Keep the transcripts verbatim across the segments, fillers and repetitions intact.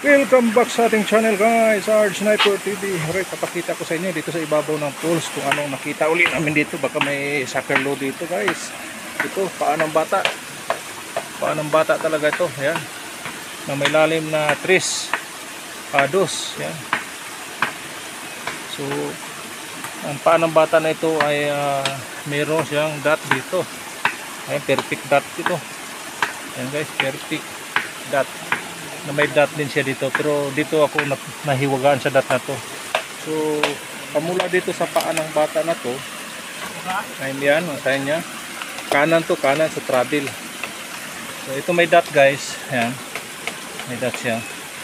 Welcome back sa ating channel guys, Arj Sniper T V. Alright, papakita ko sa inyo dito sa ibabaw ng pools kung anong nakita uli namin dito. Baka may sucker load dito guys. Ito, paa ng bata. Paa ng bata talaga ito. Ayan. Na may lalim na tris. Pados. Ayan. So, ang paa ng bata na ito ay uh, mayroon siyang dot dito. Ayan, perfect dot ito. Ayan guys, perfect dot. Na may dot din siya dito, pero dito ako nahiwagaan sa dot na to. So pamula dito sa paa ng bata na to ay yan, ang niya kanan to, kanan sa travel. So ito may dot guys, ayan, may dot siya.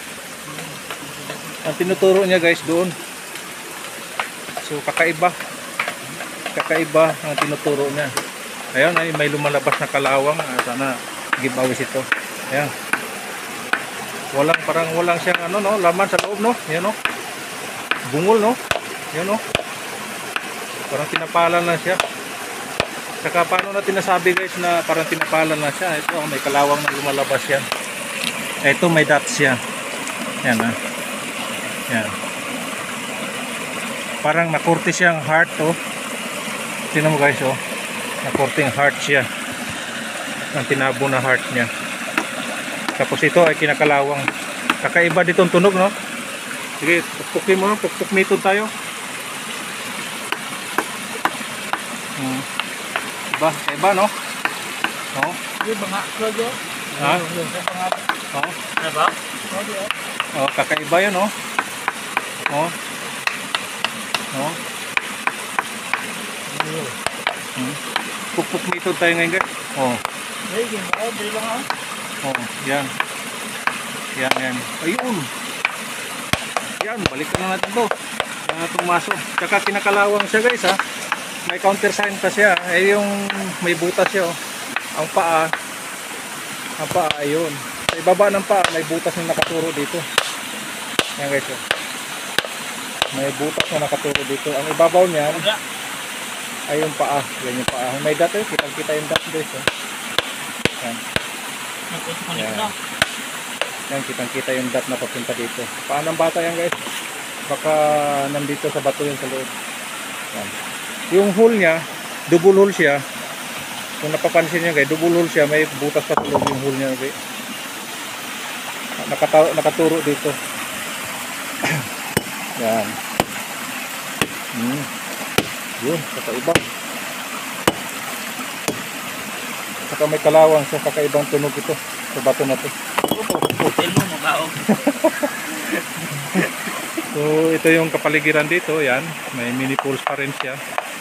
Ang tinuturo niya guys doon, so kakaiba kakaiba ang tinuturo niya. Ayan, ay may lumalabas na kalawang. Sana giveaways ito. Ayan, walang, parang walang siyang ano no, laman sa loob no. Yan no. Bungol no. Yan no. Parang tinapalan lang siya. Saka paano natin nasabi guys na parang tinapalan lang siya? Ito, may kalawang na lumalabas yan. Ito may dots siya. Yan ha. Yan. Parang nakurti siyang heart oh. Tingnan mo guys oh. Nakurting heart siya. Ang tinabo na heart niya. Tapos ito ay kinakalawang. Kakaiba dito ang tunog no. Sige, pukpukin mo, pukpuk nito tayo. Hmm. Iba, kaiba no. No. Di ba nga klago? Ha? Oh. Ano ba? Oh, kakaiba 'yan no. Oh. No. Hmm. Pukpuk nito tayo ngayon guys. Oh. Hey, game mo, dali lang ah. Oh, yan. Yan, yan. Ayun. Yan, balik na natin to. Yan itong maso. Tsaka kinakalawang siya guys ha. May countersign pa siya. Eh yung may butas siya oh. Ang paa. Ang paa, ayun. Sa ibaba ng paa, may butas na nakaturo dito. Yan guys oh. May butas na nakaturo dito. Ang ibabaw niya ay yung paa. Yan yung paa. May dot eh. Kitang-kita yung dot guys oh. Yan. Yan. Yan, kitang-kita yung dot na papunta dito. Paan ng bata yan guys. Baka nandito sa bato yan sa loob. Yan. Yung hole niya, double hole siya. Kung napapansin niyo guys, double hole siya. May butas pa sa loob yung hole niya guys. Nakata nakaturo dito. Yan. Hmm. Yun, kakaiba. Saka may kalawang siya, kakaibang tunog ito sa bato na ito. Hotel mo, mabaog. So ito yung kapaligiran dito. Yan, may mini pools pa rin siya.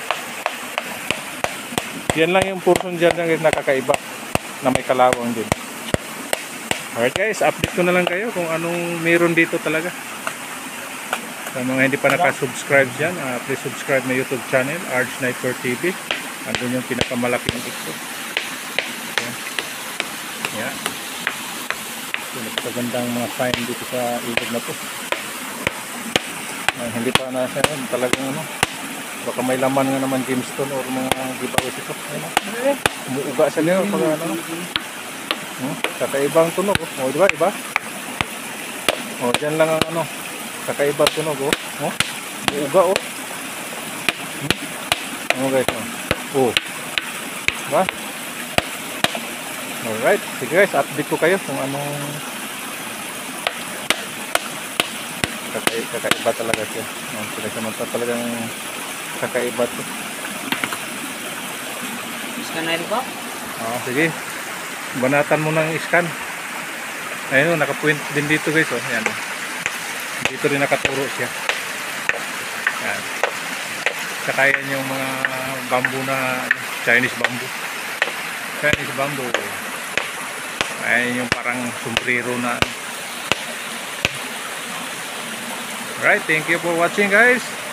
Yan lang yung portion dyan na nakakaiba na may kalawang din. Alright guys, update ko na lang kayo kung anong meron dito talaga. Sa mga hindi pa nakasubscribe dyan, uh, please subscribe my YouTube channel, Arj Sniper T V. Andun yung pinakamalaking ito. Yan. So, napakagandang mga sign dito sa ilog na to. Ay, hindi pa nasa yun. Talagang ano. Baka may laman nga naman gemstone or mga giveaways ito. Ayun. Umuuga sa liyo. Pag ano. Hmm? Kakaibang tunog. Oh. O, diba? Iba? O, dyan lang ang ano. Kakaibang tunog. O. Oh. Umuuga o. Oh. Hmm? Ano guys? O. Oh. Diba? Alright, sige guys, update ko kayo kung anong Kakai kakaiba talaga siya. Oh, pinagsamanta talagang kakaiba to. Scan na rin ba? Oh, sige. Banatan mo ng scan. Ayun, naka-point din dito guys. Oh. Ayan. Dito rin nakaturo siya. Ayan. Saka yan yung mga bamboo na Chinese bamboo. Chinese bamboo. Ayan yung parang sombrero na. Alright, thank you for watching guys.